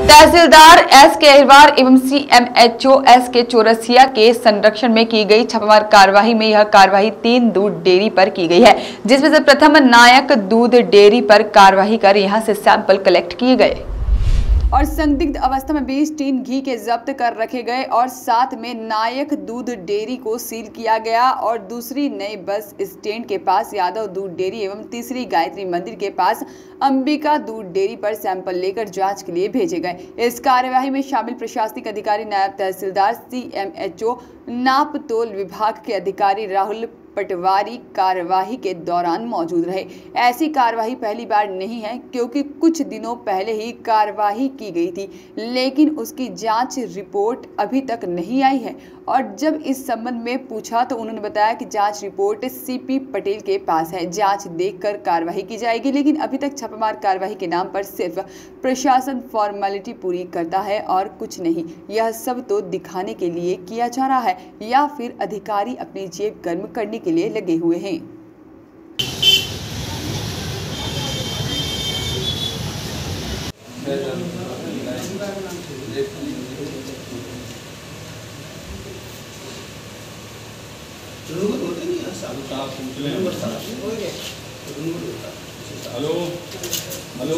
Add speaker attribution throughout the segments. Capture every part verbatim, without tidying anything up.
Speaker 1: तहसीलदार S के अहिरवार एवं CMHO S के चौरसिया के संरक्षण में की गई छापामार कार्यवाही में यह कार्यवाही तीन दूध डेयरी पर की गई है, जिसमें से प्रथम नायक दूध डेयरी पर कार्यवाही कर यहां से सैंपल कलेक्ट किए गए और संदिग्ध अवस्था में बीस टीन घी के जब्त कर रखे गए और साथ में नायक दूध डेयरी को सील किया गया और दूसरी नई बस स्टैंड के पास यादव दूध डेयरी एवं तीसरी गायत्री मंदिर के पास अंबिका दूध डेयरी पर सैंपल लेकर जांच के लिए भेजे गए। इस कार्यवाही में शामिल प्रशासनिक अधिकारी, नायब तहसीलदार, सीएमएचओ, नाप तोल विभाग के अधिकारी राहुल पटवारी कार्यवाही के दौरान मौजूद रहे। ऐसी कार्यवाही पहली बार नहीं है, क्योंकि कुछ दिनों पहले ही कार्यवाही की गई थी, लेकिन उसकी जांच रिपोर्ट अभी तक नहीं आई है। और जब इस संबंध में पूछा तो उन्होंने बताया कि जांच रिपोर्ट सीपी पटेल के पास है, जांच देखकर कार्यवाही की जाएगी। लेकिन अभी तक छापामार कार्यवाही के नाम पर सिर्फ प्रशासन फॉर्मेलिटी पूरी करता है और कुछ नहीं। यह सब तो दिखाने के लिए किया जा रहा है या फिर अधिकारी अपनी जेब गर्म करने के लिए लगे हुए हैं।
Speaker 2: हेलो हेलो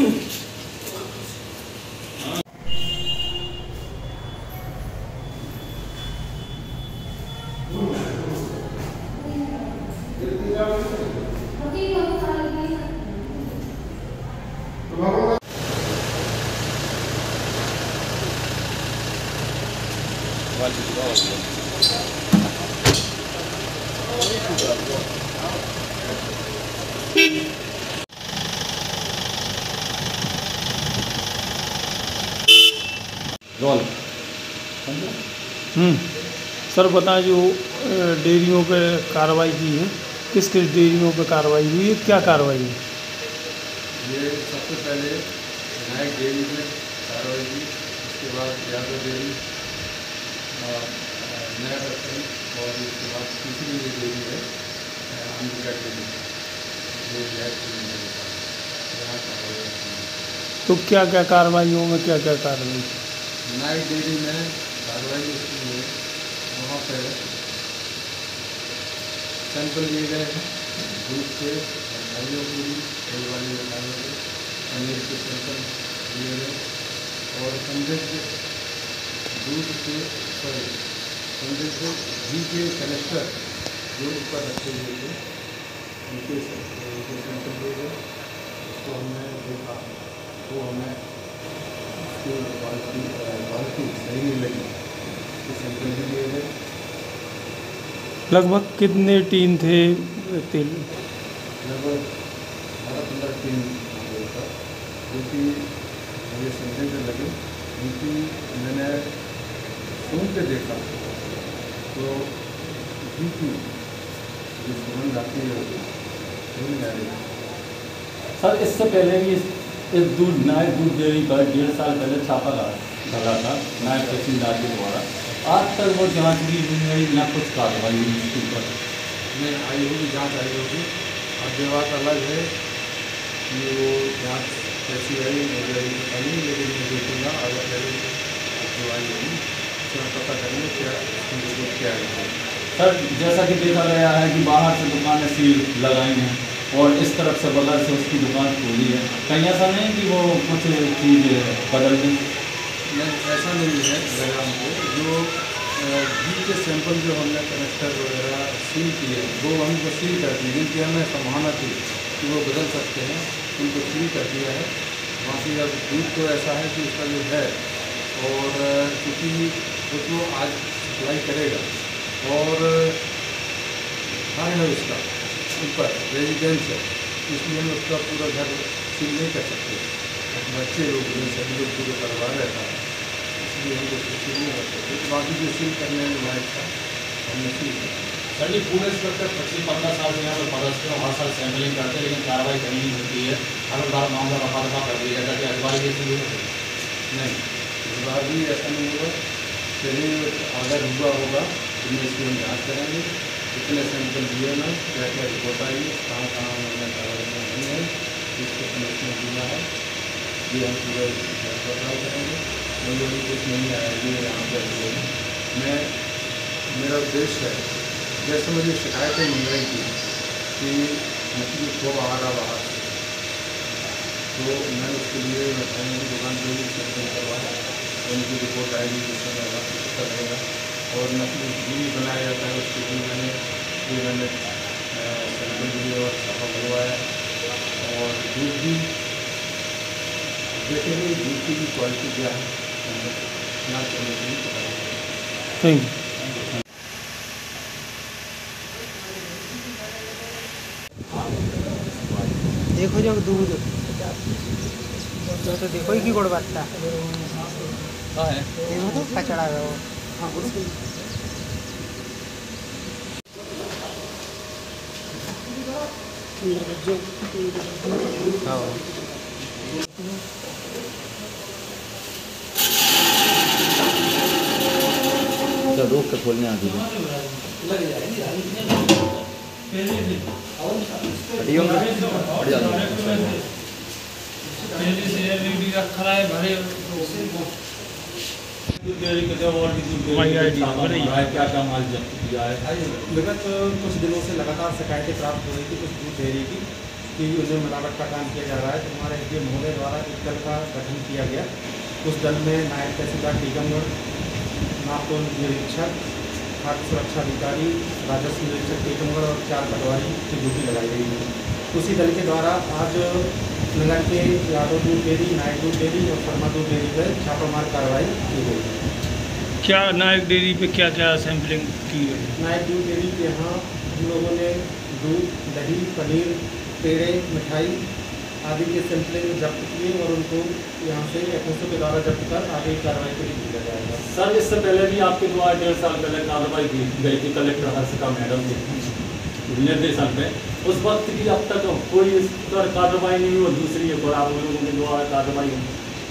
Speaker 2: रोल
Speaker 3: हम्म सर बताएं, जो डेयरियों पे कार्रवाई की है, किस किस डेयरियों पे कार्रवाई हुई है, क्या कार्रवाई है?
Speaker 2: ये सबसे पहले नायक डेयरी में कार्रवाई की, उसके बाद यादव डेयरी, नया बर्तन और उसके बाद तीसरी जो डेयरी है अंबिका डेयरी, ये यहाँ कार्रवाई।
Speaker 3: तो क्या क्या कार्रवाइयों में क्या क्या कार्रवाई?
Speaker 2: नायक डेयरी में कार्रवाई उसकी है, वहाँ पर सैंपल लिए गए हैं दूध से, मिठाइयों पूरी तेल वाली मिठाइयों के, पनीर के सैंपल लिए गए और संदिग्ध दूध के सॉरी संदिग्ध घी के कनेक्टर जो ऊपर रखे हुए थे उनके उनके सैंपल लिए गए। उसको हमने देखा तो हमें उसकी क्वालिटी क्वालिटी सही नहीं लगी, उसके सैंपल भी लिए गए।
Speaker 3: लगभग कितने टीन थे तेल?
Speaker 2: लगभग बारह पंद्रह टीम था, जो कि मुझे संदिग्ध लगे, क्योंकि मैंने सुन के देखा तो घी की जो सुगंध आती है वो नहीं आ रही।
Speaker 4: सर, इससे पहले भी इस दूध नायक दूध डेयरी पर डेढ़ साल पहले छापा लगा था नायब तहसीलदार के द्वारा। आज तक वो जांच भी हुई न कुछ कार्रवाई हुई इसके ऊपर।
Speaker 2: नहीं आई होगी, जांच आई होगी। अब ये बात अलग है कि वो जांच कैसी आई मुझे पता नहीं, लेकिन मैं देखूँगा अगर जो आई होगी उसमें पता करेंगे क्या रिपोर्ट क्या है।
Speaker 4: सर, जैसा कि देखा गया है कि बाहर से दुकानें सील लगाई हैं और इस तरफ से बगल से उसकी दुकान खोली है, कहीं ऐसा नहीं कि वो कुछ चीज़ बदल दी?
Speaker 2: नहीं, ऐसा नहीं है। लगा हमको जो घी के सैंपल जो हमने कनेक्टर वगैरह सील किए वो हमको सील कर दिए, जिनकी हमें संभावना थी कि वो बदल सकते हैं, उनको सील कर दिया है। बाकी अब दूध तो ऐसा है कि उसका जो है और क्योंकि वो तो आज सप्लाई करेगा और घर है उसका ऊपर रेजिडेंस है, इसलिए हम उसका पूरा घर सील नहीं कर सकते। बच्चे लोग सभी लोग पूरे परिवार रहता है, इसलिए हम लोग सील नहीं कर सकते। तो बाकी जो सील करने में लायक था हमने सील कर।
Speaker 4: सर जी, पूरे इंस्पेक्टर पच्चीस पंद्रह साल से यहाँ पर पदस्थ हैं, हर साल सैंपलिंग करते हैं, लेकिन कार्रवाई कहीं नहीं होती है। अगर बार मामला रफा दफा कर दिया जाता है, अखबार भी ऐसी
Speaker 2: नहीं, इस बार भी ऐसा नहीं होगा। चलिए अगर हुआ होगा तो मैं इसकी हम जाँच करेंगे, कितने सैंपल दिए ना, क्या क्या रिपोर्ट आई, कहाँ कहाँ मैंने कार्रवाई नहीं है, इसको कनेक्शन दिया है, ये हम पूरे पड़ताल करेंगे और यदि कुछ नहीं आया ये यहाँ पर मैं मेरा उद्देश्य है, जैसे मुझे शिकायतें मिल रही थी कि मछली खूब आ रहा बाहर से, तो मैं उसके लिए मिठाइयों की दुकान पर भी सैंपल करवाया, उनकी रिपोर्ट आएगी जिससे मैं बात कर देगा। और नकली घी भी बनाया जाता है, उसके लिए मैंने ये मैंने सैंपल भी और साफा करवाया। और दूध भी देखेंगे दूध की भी क्वालिटी क्या है, ना करने के लिए पता।
Speaker 3: Thank you.
Speaker 5: देखो जो दूध तो देखो ही की गुणवत्ता
Speaker 4: हाँ है
Speaker 5: देखो तो कचड़ा है वो। हाँ
Speaker 4: तो रोक के खोलने आती है क्या क्या माल जब्त किया है।
Speaker 6: विगत कुछ दिनों से लगातार शिकायतें प्राप्त हो रही थी कुछ दूध डेयरी की कि उन्हें मिलावट का काम किया जा रहा है। तो हमारे एस डी एम महोदय द्वारा एक दल का गठन किया गया। उस दल में नायब तहसीलदार टीकमगढ़, नापतोल निरीक्षक, खाद्य सुरक्षा अधिकारी, राजस्व निरीक्षक टीकमगढ़ और चार पटवारी की ड्यूटी लगाई गई है। उसी दल के द्वारा आज नगर के यादव दूध डेयरी, नायक दूध डेयरी और शर्मा दूध डेयरी पर छापामार कार्रवाई की गई है।
Speaker 3: क्या नायक डेयरी पे क्या क्या सैंपलिंग की है?
Speaker 6: नायक दूध डेयरी के यहाँ हम लोगों ने दूध, दही, पनीर, पेड़े, मिठाई आदि के सैंपलिंग जब्त किए और उनको यहाँ से एफ एस ओ के द्वारा जब्त कर आगे की कार्रवाई के लिए किया जाएगा।
Speaker 4: सर इससे पहले भी आपके द्वारा डेढ़ साल पहले कार्रवाई की गई थी कलेक्टर हर्षिका मैडम के निर्देशन पे, उस वक्त की अब तक कोई इस पर कार्रवाई नहीं हुई, दूसरी एक और आप लोगों के द्वारा कार्रवाई हुई।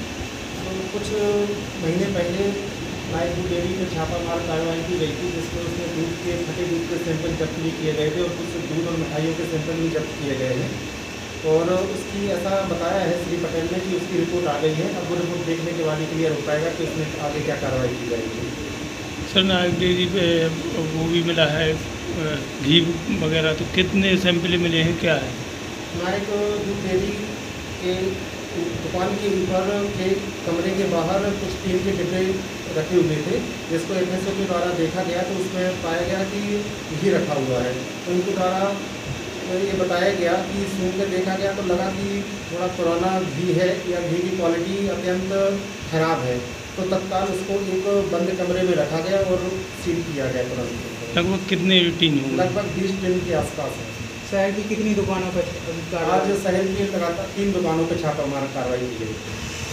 Speaker 6: तो कुछ महीने पहले नायक दूध डेयरी में छापामार कार्रवाई की गई थी, जिसमें उसमें दूध के फटे दूध के सैंपल जब्त भी किए गए थे और कुछ दूध और मिठाइयों के सैंपल भी जब्त किए गए हैं। और उसकी ऐसा बताया है श्री पटेल ने कि उसकी रिपोर्ट आ गई है। अब वो रिपोर्ट देखने के बाद ही क्लियर हो पाएगा कि उसमें आगे क्या कार्रवाई की जाएगी।
Speaker 3: सर नायक डेयरी पे वो भी मिला है घी वगैरह, तो कितने सैंपल मिले हैं, क्या है?
Speaker 6: नायक दूध डेयरी के दुकान के ऊपर के कमरे के बाहर कुछ टीन के डिब्बे रखे हुए थे, जिसको एफ एस ओ के द्वारा देखा गया तो उसमें पाया गया कि घी रखा हुआ है। तो उनके द्वारा ये बताया गया कि सूंघ कर देखा गया तो लगा कि थोड़ा पुराना घी है या घी की क्वालिटी अत्यंत खराब है, तो तत्काल उसको एक बंद कमरे में रखा गया और सील किया गया तुरंत।
Speaker 3: लगभग कितने टीन होंगे?
Speaker 6: लगभग बीस टीन के आसपास है।
Speaker 5: शहर की कितनी दुकानों पर
Speaker 6: आज शहर की लगातार तीन दुकानों पर छापामार कार्रवाई की गई।